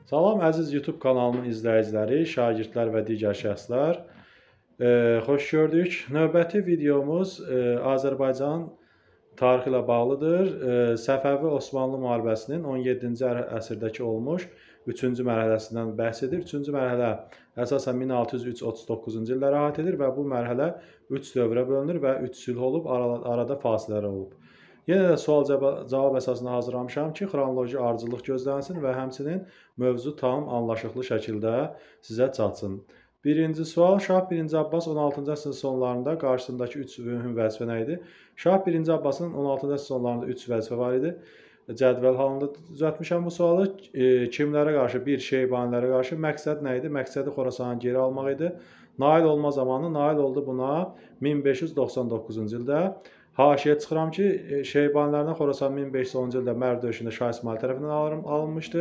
Salam əziz YouTube kanalımın izləyiciləri, şagirdlər və digər şəxslər. Xoş gördük. Növbəti videomuz Azərbaycan tarixi ilə bağlıdır. Səfəvi Osmanlı müharibəsinin 17-ci əsrdəki olmuş 3-cü mərhələsindən bəhs edir. 3-cü mərhələ əsasən 1603-39-cu illərə aid edir və bu mərhələ 3 dövrə bölünür və 3 sülh olub, arada fasilələr olub. Yenə də sual-cavab əsasında hazırlamışam ki, xronoloji ardıcıllıq gözlənsin və həmçinin mövzu tam anlaşıqlı şəkildə sizə çatsın. Birinci sual, Şah 1. Abbas 16-cı əsrin sonlarında qarşısındakı 3 mühüm vəzifə nə idi? Şah 1. Abbasın 16-cı əsrin sonlarında 3 vəzifə var idi. Cədvəl halında düzəltmişəm bu sualı. Kimlərə qarşı? Bir, Şeybanilərə qarşı. Məqsəd nə idi? Məqsədi Xorasanı geri almaq idi. Nail olma zamanı nail oldu buna 1599-cu ildə. Haşiyə çıxıram ki, Şeybanilərdən Xorasan 1510-cu ildə Mərv döyüşündə Şah İsmayıl tərəfindən alınmışdı.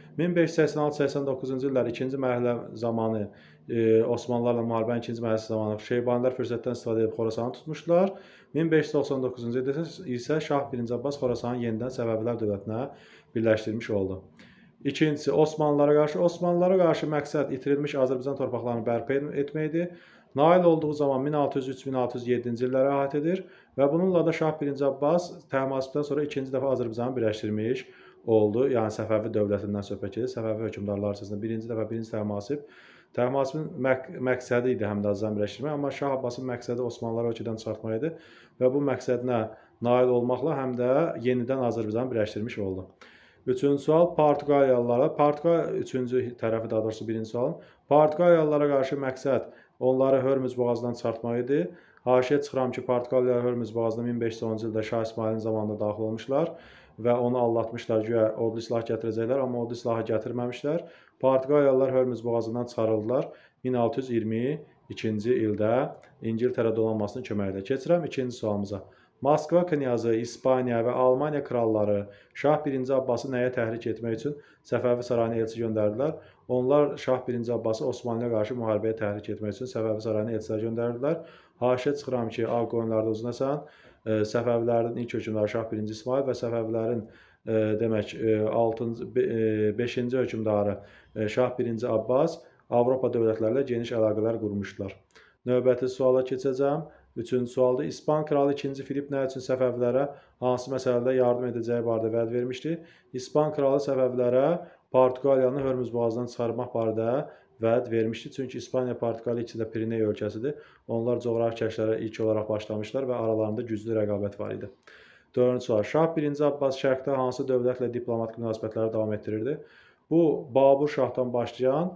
1586-89-cu illər ikinci mərhələ zamanı Osmanlılarla müharibənin ikinci mərhələsi zamanı Şeybanilər fürsətdən istifadə edib Xorasanı tutmuşdular. 1599-cu ildə isə Şah 1. Abbas Xorasanı yenidən Səfəvilər dövlətinə birləşdirmiş oldu. İkincisi, Osmanlılara qarşı məqsəd itirilmiş Azərbaycan torpaqlarını bərpa etməkdir. Nail olduğu zaman 1603-1607-ci illərə aid edir və bununla da Şah 1. Abbas Təhmasibdən sonra ikinci dəfə Azərbaycanı birləşdirmiş oldu. Yəni Səfəvi dövlətindən söhbət gedir. Səfəvi hökmdarlar arasında birinci dəfə birinci Təhmasib. Təhmasibin məqsədi idi həm də Azərbaycanı birləşdirmək, amma Şah Abbasın məqsədi Osmanlıları ölkədən çıxartmaq idi və bu məqsədinə nail olmaqla həm də yenidən Azərbaycanı birləşdirmiş oldu. Üçüncü sual, Portuqaliyalılara, üçüncü tərəfi daha doğrusu birinci sualın, Portuqaliyalılara qarşı məqsəd onları Hörmüz boğazından çıxartmaq idi. Haşiyə çıxıram ki, Portuqaliyalılar Hörmüz boğazına 1510-cu ildə Şah İsmayılın zamanında daxil olmuşlar və onu aldatmışlar, güya odlu silah gətirəcəklər, amma odlu silahı gətirməmişlər. Portuqaliyalılar Hörmüz boğazından çıxarıldılar 1622-ci ildə İngiltərə donanmasının köməyi ilə. Keçirəm ikinci sualımıza. Moskva knyazı, İspaniya və Almaniya kralları Şah 1. Abbası nəyə təhrik etmək üçün Səfəvi sarayına elçi göndərdilər? Onlar Şah 1. Abbası Osmanlıya qarşı müharibəyə təhrik etmək üçün Səfəvi sarayına elçilər göndərdilər. Haşiyə çıxıram ki, ağ qoyunlarda uzunəsən, Səfəvilərin ilk hökmdarı Şah 1. İsmayıl və Səfəvilərin demək 5-ci hökmdarı Şah 1. Abbas Avropa dövlətləri ilə geniş əlaqələr qurmuşdular. Növbəti suala keçəcəm. Üçüncü sualda İspan kralı 2. Filip nə üçün Səfəvilərə hansı məsələdə yardım edəcəyi barədə vəd vermişdi? İspan kralı Səfəvilərə Portuqaliyanı Hörmüz boğazından çıxarmaq barədə vəd vermişdi. Çünki İspaniya, Portuqaliya ikisi də Piriney ölkəsidir. Onlar coğrafi kəşflərə ilk olaraq başlamışlar və aralarında güclü rəqabət var idi. Dördüncü sual. Şah 1. Abbas şərqdə hansı dövlətlə diplomatik münasibətləri davam etdirirdi? Bu, Babur Şahdan başlayan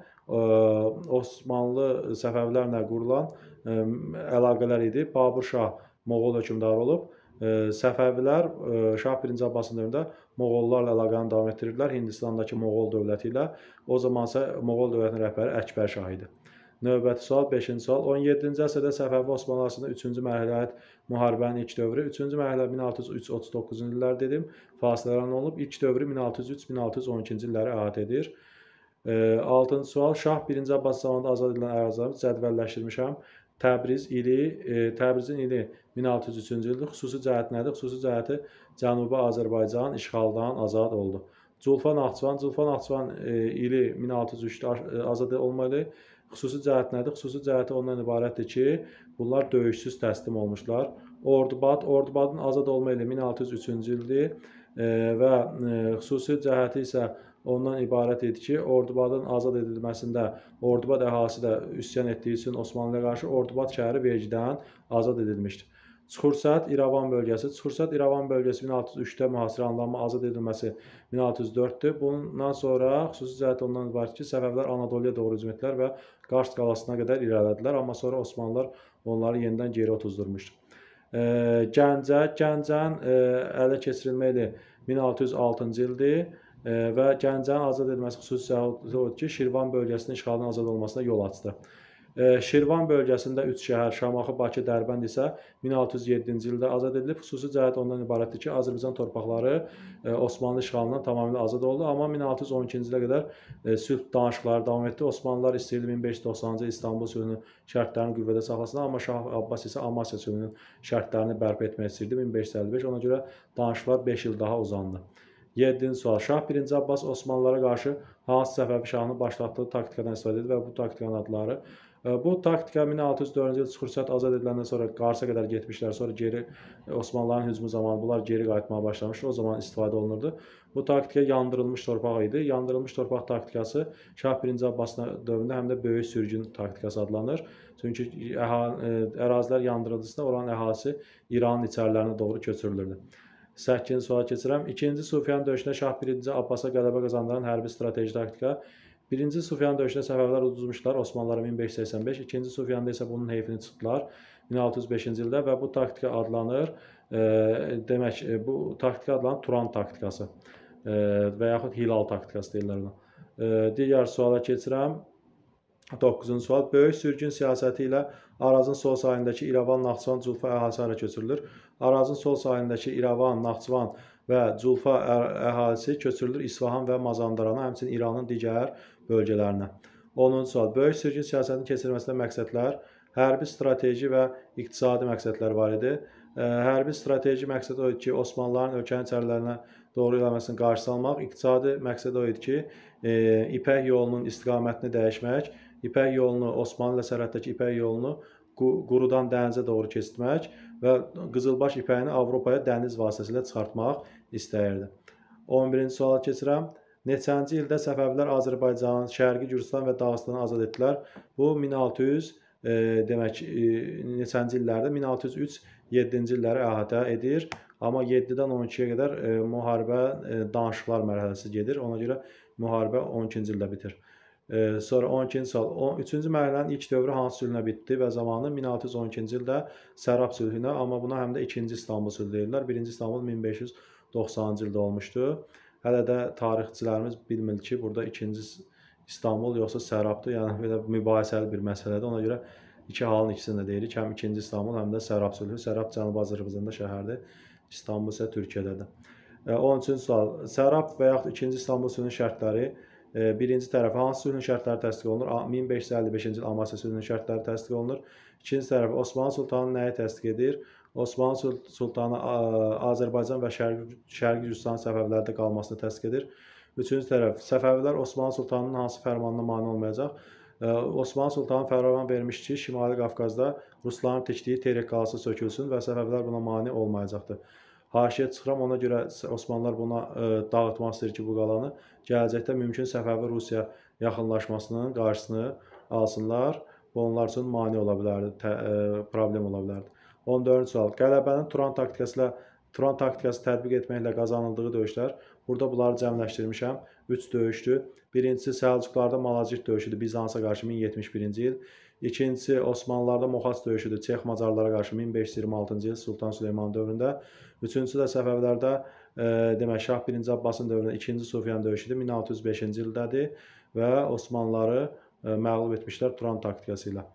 Osmanlı Səfəvilərlə qurulan əlaqələr idi. Babur Şah Moğol hökmdarı olub. Səfəvilər Şah 1. Abbasın dövründə Moğollarla əlaqəni davam etdirdilər. Hindistandakı Moğol dövləti ilə. O zaman isə Moğol dövlətinin rəhbəri Əkbər Şah idi. Növbəti sual, 5-ci sual. 17-ci əsrdə Səfəvi Osmanlı arasında 3-cü mərhələyə aid müharibənin ilk dövrü. 3-cü mərhələ 1603-39-cu illər dedim. Fasilələrlə olub. İlk dövrü 1603-1612-ci illərə aid edir. 6-cı sual. Şah 1. Abbas zamanında azad edilən əraziləri cədvəlləşdirmişəm. Təbrizin ili 1603-cü ildir. Xüsusi cəhət nədir? Xüsusi cəhəti Cənubi Azərbaycan işğaldan azad oldu. Culfa Naxçıvan ili 1603-də azad olmalı. Xüsusi cəhət nədir? Xüsusi cəhəti ondan ibarətdir ki, bunlar döyüşsüz təslim olmuşlar. Ordubadın azad olma ili 1603-cü ildir və xüsusi cəhəti isə ondan ibarət idi ki, Ordubadın azad edilməsində Ordubad əhalisi də üsyan etdiyi üçün Osmanlıya qarşı Ordubad şəhəri vergidən azad edilmişdir. Çuxursəd İrəvan bölgəsi 1603-də mühasirə alınma, azad edilməsi 1604-dür. Bundan sonra xüsusi cəhət ondan ibarət ki, Səfəvilər Anadoluya doğru hücum etdilər və Qars qalasına qədər irəlilədilər, amma sonra Osmanlılar onları yenidən geri otuzdurmuşdur. Gəncən ələ keçirilmə ili 1606-cı ildir və Gəncənin azad edilməsi xüsusi cəhəti odur ki, Şirvan bölgəsinin işğaldan azad olmasına yol açdı. Şirvan bölgəsində 3 şəhər Şamaxı, Bakı, Dərbənd isə 1607-ci ildə azad edilib. Xüsusi cəhət ondan ibarətdir ki, Azərbaycan torpaqları Osmanlı işğalından tamamilə azad oldu. Amma 1612-ci ilə qədər sülh danışıqları davam etdi. Osmanlılar istəyirdi 1590-cı İstanbul sülhünün şərtlərini qüvvədə saxlasın, amma Şah Abbas isə Amasya sülhünün şərtlərini bərpa etmək istəyirdi 1555. Ona görə danışıqlar 5 il daha uzandı. 7-ci sual. Şah 1-ci Abbas Osmanlılara qarşı hansı Səfəvi şahının başlatdığı taktikadan istifadə edir və bu taktikanın adları? Bu taktika 1604-cü il Xürsət azad ediləndən sonra Qarsa qədər getmişlər. Sonra geri Osmanlıların hücumu zamanı bunlar geri qayıtmağa başlamışlar. O zaman istifadə olunurdu. Bu taktika yandırılmış torpaq idi. Yandırılmış torpaq taktikası Şah 1-ci Abbasın dövründə həm də böyük sürgün taktikası adlanır. Çünki ərazilər yandırıldığında oranın əhalisi İranın içərilərinə doğru köçürülürdü. 8-ci suala keçirəm. 2-ci Sufyan döyüşündə Şah 1-ci Abbasa qələbə qazandıran hərbi strateji taktika. 1-ci Sufyan döyüşündə Səfəvilər uduzmuşlar Osmanlılara 1585. 2-ci Sufyanda isə bunun heyfini çıxdılar 1605-ci ildə və bu taktika adlanır. Demək, bu taktika adlanır Turan taktikası və yaxud Hilal taktikası deyirlər ona. Digər suala keçirəm. 9-cu sual. Böyük sürgün siyasəti ilə Arazın sol sahilindəki İrəvan, Naxçıvan, Culfa əhalisi hara köçürülür? Arazın sol sahilindəki İrəvan, Naxçıvan və Culfa əhalisi köçürülür İsfahan və Mazandarana, həmçinin İranın digər bölgələrinə. 10-cu sual. Böyük sürgün siyasətinin keçirilməsində məqsədlər, hərbi, strateji və iqtisadi məqsədlər var idi. Hərbi strateji məqsəd o idi ki, Osmanlıların ölkənin içərilərinə doğru ilerləməsinin qarşısı almaq. İqtisadi məqsəd o idi ki, İpək yolunun istiqamətini dəyişmək, İpək yolunu, Osmanlı ilə sərhəddəki İpək yolunu qurudan dənizə doğru keçirmək və Qızılbaş ipəyini Avropaya dəniz vasitəsilə çıxartmaq istəyirdi. 11-ci suala keçirəm. Neçənci ildə Səfəvilər Azərbaycanın, Şərqi Gürcistan və Dağıstanı azad etdilər? Bu 1600 demək neçənci illərdə 1603-7-ci illəri əhatə edir. Amma 7-dən 12-yə qədər müharibə danışıqlar mərhələsi gedir. Ona görə müharibə 12-ci ildə bitir. Sonra 12-ci sual. 3-cü mərhələnin ilk dövrü hansı sülhünə bitdi və zamanı 1612-ci ildə Sərab sülhünə, amma buna həm də 2-ci İstanbul sülhü deyirlər. 1-ci İstanbul 1590-cı ildə olmuşdu. Hələ də tarixçilərimiz bilmir ki, burada 2-ci İstanbul yoxsa Sərabdır. Yəni belə mübahisəli bir məsələdir. Ona görə iki halın ikisini də deyirik. Həm 2-ci İstanbul, həm də Sərab sülhü. Sərab Cənubi Azərbaycanda şəhərdir. İstanbul isə Türkiyədədir. 13-cü sual. Sərab və yaxud 2-ci İstanbul sülhünün şərtləri. Birinci tərəfə hansı sülhün şərtləri təsdiq olunur? 1555-ci il Amasya sülhünün şərtləri təsdiq olunur. İkinci tərəfə Osmanlı Sultanı nəyi təsdiq edir? Osmanlı Sultanı Azərbaycan və Şərqi Gürcistanın Səfəvilərdə qalmasını təsdiq edir. Üçüncü tərəf Səfəvilər Osmanlı Sultanının hansı fərmanına mane olmayacaq? Osmanlı Sultanı fərman vermiş ki, Şimali Qafqazda Rusların tikdiyi Terek qalası sökülsün və Səfəvilər buna mane olmayacaqdır. Haşiyə çıxıram, ona görə Osmanlılar buna dağıtmaq istəyir ki, bu qalanı gələcəkdə mümkün Səfəvi Rusiya yaxınlaşmasının qarşısını alsınlar. Bu onlar üçün mane ola bilərdi, problem ola bilərdi. 14-cü sual. Qələbənin Turan taktikası tətbiq etməklə qazanıldığı döyüşlər. Burada bunları cəmləşdirmişəm. 3 döyüşdür. Birincisi Səlcuqlarda Malazgirt döyüşüdür, Bizansa qarşı 1071-ci il. İkincisi Osmanlılarda Moxac döyüşüdür, Çex Macarlara qarşı 1526-cı il Sultan Süleyman dövründə. Üçüncüsü də Səfəvilərdə demək Şah 1-ci Abbasın dövründə 2-ci Sufyan döyüşüdür, 1605-ci ildədir və Osmanlıları məğlub etmişlər Turan taktikası ilə.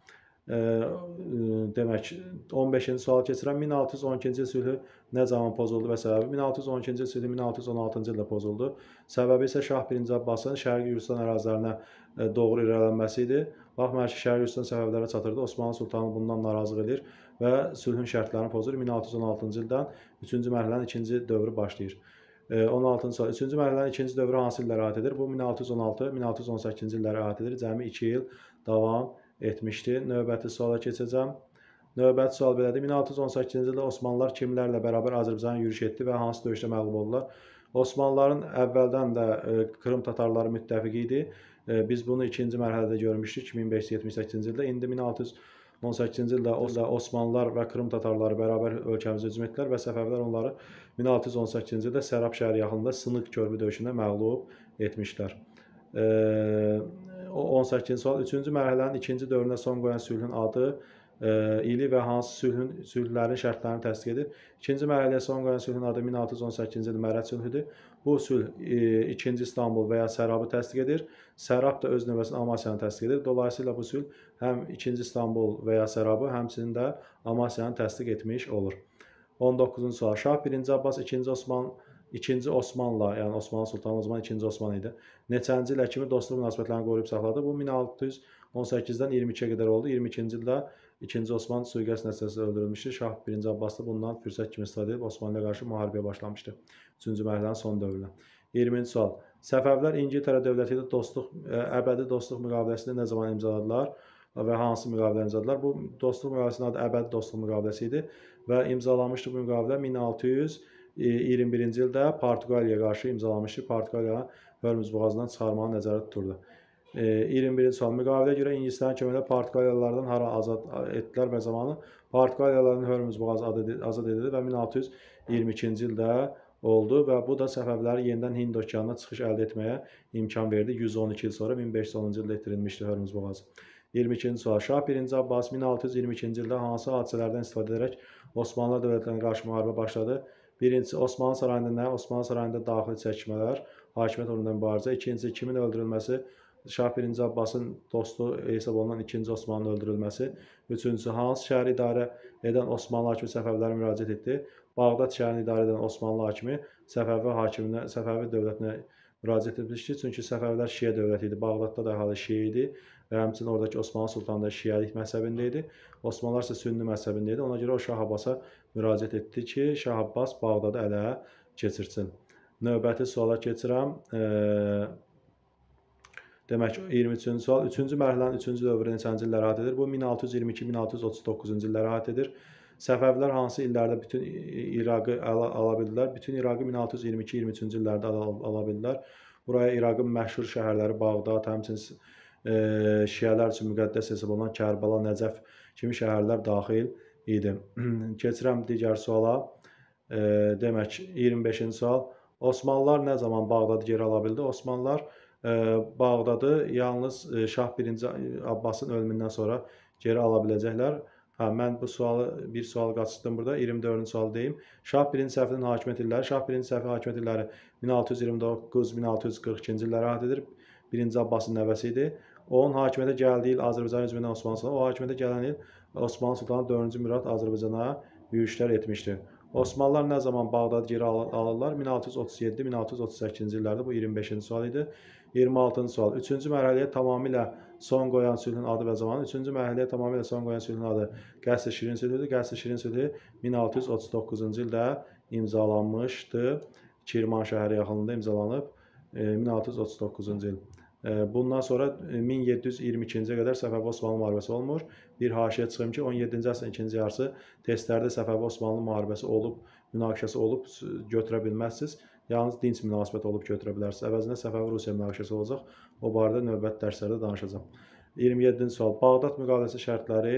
Demək 15-ci sual keçirəm. 1612-ci il sülhü nə zaman pozuldu və səbəbi? 1612-ci il sülhü 1616-cı ildə pozuldu. Səbəbi isə Şah 1-ci Abbasın Şərqi Gürcistan ərazilərinə doğru irəlilənməsi idi. Baxmayaraq ki, Şərqi Gürcistan Səfəvilərə çatırdı. Osmanlı Sultanı bundan narazılıq edir və sülhün şərtlərini pozur. 1616-cı ildən 3-cü mərhələnin 2-ci dövrü başlayır. 16-cı sual. 3-cü mərhələnin 2-ci dövrü hansı illəri əhatə edir? Bu 1616-1618-ci illəri əhatə edir. Cəmi 2 il davam etmişdi. Növbəti suala keçəcəm. Növbəti sual belədir. 1618-ci ildə Osmanlılar kimlərlə bərabər Azərbaycana yürüş etdi və hansı döyüşdə məğlub oldular? Osmanlıların əvvəldən də Krım tatarları müttəfiqi idi. Biz bunu 2-ci mərhələdə görmüşdük 1578-ci ildə. İndi 1618-ci ildə Osmanlılar və Krım tatarları bərabər ölkəmizə hücum etdilər və Səfəvilər onları 1618-ci ildə Sərab şəhəri yaxınında Sınıq körpü döyüşündə məğlub etmişlər. 18-ci sual. 3-cü mərhələnin 2-ci dövründə son qoyan sülhün adı, ili və hansı sülhlərin şərtlərini təsdiq edir? 2-ci mərhələyə son qoyan sülhün adı 1618-ci il Mərəd sülhüdür. Bu sülh 2-ci İstanbul və ya Sərabı təsdiq edir. Sərab da öz növbəsində Amasyanı təsdiq edir. Dolayısıyla bu sülh həm 2-ci İstanbul və ya Sərabı, həmçinin də Amasyanı təsdiq etmiş olur. 19-cu sual. Şah 1-ci Abbas 2-ci Osmanla, yəni Osmanlı Sultanı o zaman 2-ci Osman idi. Neçənci ilə kimi dostluq münasibətlərini qoruyub saxladı? Bu 1618-dən 22-yə qədər oldu. 22-ci ildə 2-ci Osman sui-qəsd nəticəsində öldürülmüşdü. Şah 1-ci Abbas da bundan fürsət kimi istifadə edib Osmanlıya qarşı müharibəyə başlamışdı. 3-cü mərhələnin son dövrünə. 20-ci sual. Səfəvilər İngiltərə dövləti ilə əbədi dostluq müqaviləsini nə zaman imzaladılar və hansı müqavilə imzaladılar? Bu dostluq müqaviləsinin adı əbədi dostluq müqaviləsi idi və imzalanmışdı bu müqavilə 1621-ci ildə Portuqaliyaya qarşı imzalanmışdı. Portuqaliyanı Hörmüz boğazından çıxarmağı nəzərdə tuturdu. 21-ci sual. Müqaviləyə görə ingilislərin köməyi ilə Portuqaliyalılardan hara azad etdilər və zamanı Portuqaliyalıların Hörmüz boğazı azad edildi və 1622-ci ildə oldu və bu da Səfəviləri yenidən Hind okeanına çıxış əldə etməyə imkan verdi. 112 il sonra 1510-cu ildə itirilmişdi Hörmüz boğazı. 22-ci sual. Şah 1-ci Abbas 1622-ci ildə hansı hadisələrdən istifadə edərək Osmanlı dövlətlərinə qarşı müharibə başladı? Birincisi, Osmanlı sarayında nə? Osmanlı sarayında daxili çəkişmələr, hakimiyyət uğrunda mübarizə. İkincisi, kimin öldürülməsi? Şah 1-ci Abbasın dostu hesab olunan 2-ci Osmanın öldürülməsi. Üçüncüsü, hansı şəhəri idarə edən Osmanlı hakimi Səfəvilərə müraciət etdi? Bağdad şəhərini idarə edən Osmanlı hakimi Səfəvi dövlətinə müraciət etmişdi. Çünki Səfəvilər Şiə dövləti idi. Bağdadda da əhali Şiə idi və həmçinin oradakı Osmanlı sultanı da Şiəlik məzhəbində idi. Osmanlılar isə Sünni məzhəbində idi. Ona görə o Şah Abbasa müraciət etdi ki, Şah Abbas Bağdadı ələ keçirsin. Növbəti suala keçirəm. Demək, 23-cü sual. 3-cü mərhələnin 3-cü dövrü neçənci illəri əhatə edir? Bu 1622-1639-cu illəri əhatə edir. Səfəvilər hansı illərdə bütün İraqı ala bildilər? Bütün İraqı 1622-23-cü illərdə ala bildilər. Buraya İraqın məşhur şəhərləri Bağdad, həmçinin Şiələr üçün müqəddəs hesab olunan Kərbəla, Nəcəf kimi şəhərlər daxil idi. Keçirəm digər suala. Demək, 25-ci sual. Osmanlılar nə zaman Bağdadı geri ala bildi? Osmanlılar Bağdadı yalnız Şah 1-ci Abbasın ölümündən sonra geri ala biləcəklər. Mən bu bir sual qaçırdım burada. 24-cü sual deyim. Şah 1-ci Səfinin hakimiyyət illəri. Şah 1-ci Səfin hakimiyyət illəri 1629-1642-ci illəri əhatə edir. 1-ci Abbasın nəvəsi idi. Onun hakimiyyətə gəldiyi il Azərbaycan hücumundan Osmanlı sultanı. O hakimiyyətə gələn il Osmanlı sultanı 4-cü Murad Azərbaycana yürüşlər etmişdi. Osmanlılar nə zaman Bağdadı geri alırlar? 1637-1638-ci illərdə. Bu 25-ci sual idi. 26-cı sual. 3-cü mərhələyə tamamilə son qoyan sülhün adı və zamanı. 3-cü mərhələyə tamamilə son qoyan sülhün adı Qəsr Şirin sülhüdür. Qəsr Şirin sülhü 1639-cu ildə imzalanmışdı. Kirman şəhəri yaxınlığında imzalanıb 1639-cu il. Bundan sonra 1722-ci qədər Səfəvi-Osmanlı müharibəsi olmur. Bir haşiyə çıxım ki, 17-ci əsrin ikinci yarısı testlərdə Səfəvi-Osmanlı müharibəsi olub, münaqişəsi olub, götürə bilməzsiniz. Yalnız dinc münasibət olub götürə bilərsiniz. Əvəzində Səfəvi-Rusiya münaqişəsi olacaq. O barədə növbəti dərslərdə danışacağam. 27-ci sual. Bağdad müqaviləsi şərtləri,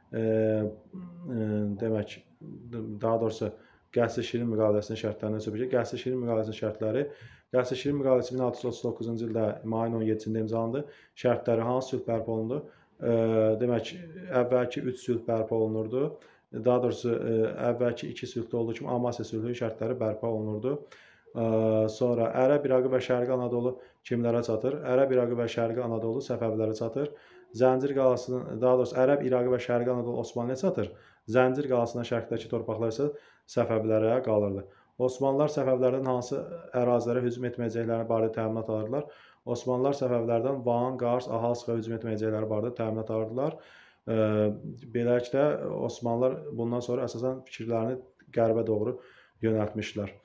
demək, daha doğrusu Qəsr Şirin müqaviləsinin şərtlərindən söhbət gedir. Qəsr Şirin müqaviləsinin şərtləri, Qəsr Şirin müqaviləsi 1639-cu ildə mayın 17-cində imzalandı. Şərtləri hansı sülh bərpa olundu? Demək, əvvəlki 3 sülh bərpa olunurdu. Daha doğrusu əvvəlki 2 sülhdə olduğu kimi Amasya sülhü şərtləri bərpa olunurdu. Sonra Ərəb, İraqı və Şərqi Anadolu kimlərə çatır? Ərəb, İraqı və Şərqi Anadolu Səfəvilərə çatır. Zəncir qalasının, daha doğrusu Ərəb, İraqı və Şərqi Anadolu Osmanlıya çatır. Zəncir qalasından şərqdəki torpaqlar isə Səfəvilərə qalırdı. Osmanlılar Səfəvilərdən hansı ərazilərə hücum etməyəcəkləri barədə təminat alırdılar? Osmanlılar Səfəvilərdən Van, Qars, Ahasqa hücum etməyəcəkləri barədə təminat alırdılar. Beləliklə, Osmanlılar bundan sonra əsasən fikirlərini qərbə doğru yönəltmişdilər.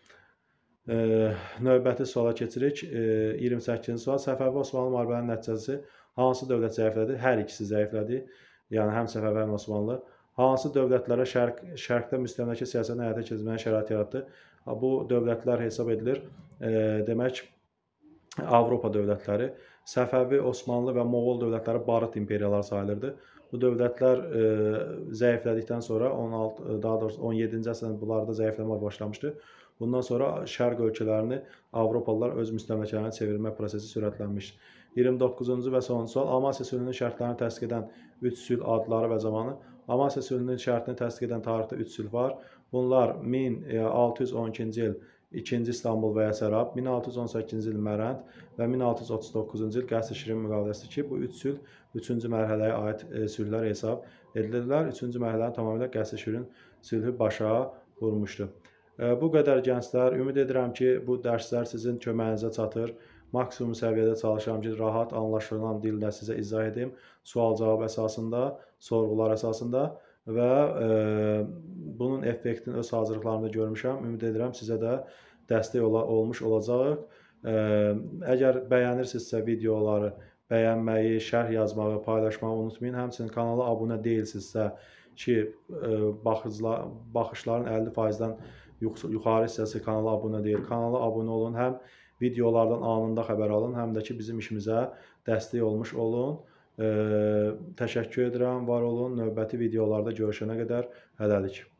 Növbəti suala keçirik. 28-ci sual. Səfəvi-Osmanlı müharibələrinin nəticəsi hansı dövlət zəiflədi? Hər ikisi zəiflədi. Yəni, həm Səfəvi, həm Osmanlı. Hansı dövlətlərə şərqdə müstəmləkə siyasətini həyata keçirməyə şərait yaratdı? Bu dövlətlər hesab edilir. Demək, Avropa dövlətləri. Səfəvi, Osmanlı və Moğol dövlətləri barıt imperiyalar sayılırdı. Bu dövlətlər zəiflədikdən sonra 17-ci əsrdə bunlarda zəifləmə başlamışdı. Bundan sonra şərq ölkələrini Avropalılar öz müstəmləkələrinə çevirmə prosesi sürətlənmişdir. 29-cu və sonuncu sual. Amasya sülhünün şərtlərini təsdiq edən 3 sülh adları və zamanı. Amasya sülhünün şərtini təsdiq edən tarixdə 3 sülh var. Bunlar 1612-ci il 2-ci İstanbul və Yəsərab, 1618-ci il Mərənd və 1639-cu il Qəsr Şirin müqaviləsidir ki, bu 3 sülh 3-cü mərhələyə aid sülhlər hesab edilirlər. 3-cü mərhələnin tamamilə Qəsr Şirin sülhü başa vurmuşdur. Bu qədər gənclər, ümid edirəm ki, bu dərslər sizin köməyinizə çatır. Maksimum səviyyədə çalışıram ki, rahat, anlaşılan dildə sizə izah edim. Sual-cavab əsasında, sorğular əsasında və bunun effektini öz hazırlıqlarımda görmüşəm. Ümid edirəm sizə də dəstək olmuş olacaq. Əgər bəyənirsinizsə videoları bəyənməyi, şərh yazmağı, paylaşmağı unutmayın. Həmçinin kanala abunə deyilsinizsə ki, baxışların 50%-dən yuxarı hissəsi kanala abunə deyil. Kanala abunə olun. Həm videolardan anında xəbər alın, həm də ki, bizim işimizə dəstək olmuş olun. Təşəkkür edirəm, var olun. Növbəti videolarda görüşənə qədər hələlik.